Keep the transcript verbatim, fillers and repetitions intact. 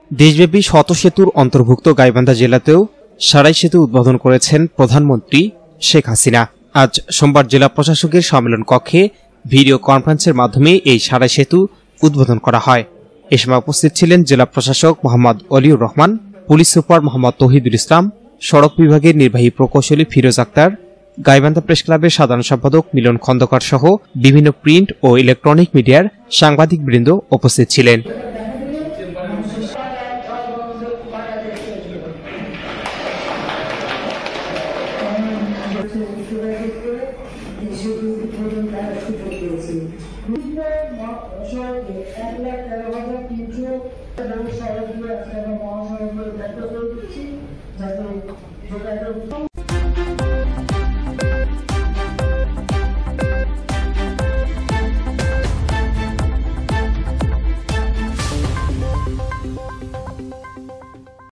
দেশব্যাপী শত সেতুর অন্তর্ভুক্ত গাইবান্ধা জেলাতেও সারাই সেতু উদ্বোধন করেছেন প্রধানমন্ত্রী শেখ হাসিনা। আজ সোমবার জেলা প্রশাসকের সম্মেলন কক্ষে ভিডিও কনফারেন্সের মাধ্যমে এই সারাই সেতু উদ্বোধন করা হয়। এ সময় উপস্থিত ছিলেন জেলা প্রশাসক মোহাম্মদ অলিউর রহমান, পুলিশ সুপার মোহাম্মদ তৌহিদুল ইসলাম, সড়ক বিভাগের নির্বাহী প্রকৌশলী ফিরোজ আক্তার, গাইবান্ধা প্রেস ক্লাবের সাধারণ সম্পাদক মিলন খন্দকার সহ বিভিন্ন প্রিন্ট ও ইলেকট্রনিক মিডিয়ার সাংবাদিকবৃন্দ উপস্থিত ছিলেন। যাতে